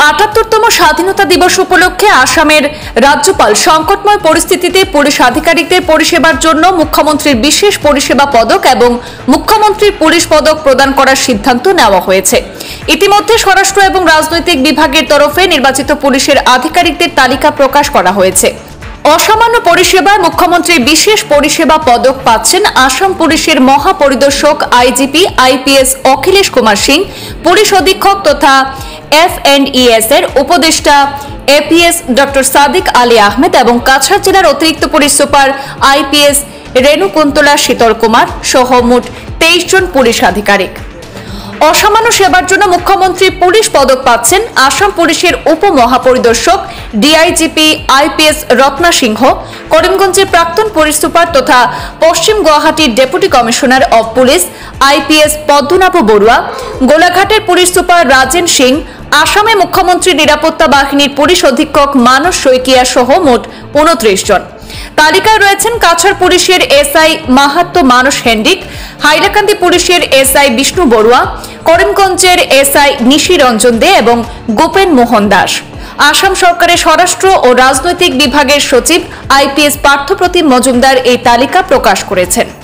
৭৮তম স্বাধীনতা দিবস উপলক্ষে আসামের রাজ্যপাল সংকটময় পরিস্থিতিতে পুলিশ আধিকারিকদের পরিষেবার জন্য মুখ্যমন্ত্রীর বিশেষ পরিষেবা পদক এবং মুখ্যমন্ত্রীর পুলিশ পদক প্রদান করার সিদ্ধান্ত নেওয়া হয়েছে। ইতিমধ্যে স্বরাষ্ট্র এবং রাজনৈতিক বিভাগের তরফে নির্বাচিত পুলিশের আধিকারিকদের তালিকা প্রকাশ করা হয়েছে। অসামান্য পরিষেবায় মুখ্যমন্ত্রীর বিশেষ পরিষেবা পদক পাচ্ছেন আসাম পুলিশের মহাপরিদর্শক IGP IPS Akhilesh Kumar Singh, police অধীক্ষক তথা FNES এর উপদেষ্টা APS ডক্টর সাদিক আলী আহমেদ এবং কাছাড় জেলার অতিরিক্ত পুলিশ সুপার IPS রেণুকুন্তলা শীতল কুমার সহ মোট 23 জন পুলিশ আধিকারিক। অসামান্য সেবার জন্য মুখ্যমন্ত্রী পুলিশ পদক পাচ্ছেন আসাম পুলিশের উপমহাপরিদর্শক DIGP IPS রত্না সিংহ, করিমগঞ্জের প্রাক্তন পুলিশ সুপার তথা পশ্চিম গুয়াহাটির deputy commissioner of police IPS Padmanabh Barua, গোলাঘাটের পুলিশ সুপার রাজেন সিং, আসামে মুখ্যমন্ত্রী নিরাপত্তা বাহিনীর পুলিশ অধীক্ষক মানস শইকিয়া সহ মোট 29 জন। তালিকায় রয়েছেন কাছাড় পুলিশের SI মাহাত্ম মানস হেন্ডিক, হাইলাকান্দি পুলিশের SI বিষ্ণু বড়ুয়া, করিমগঞ্জের SI নিশি রঞ্জন দে এবং গোপেন মোহন দাস। আসাম সরকারের স্বরাষ্ট্র ও রাজনৈতিক বিভাগের সচিব IPS পার্থপ্রতিম মজুমদার এই তালিকা প্রকাশ করেছেন।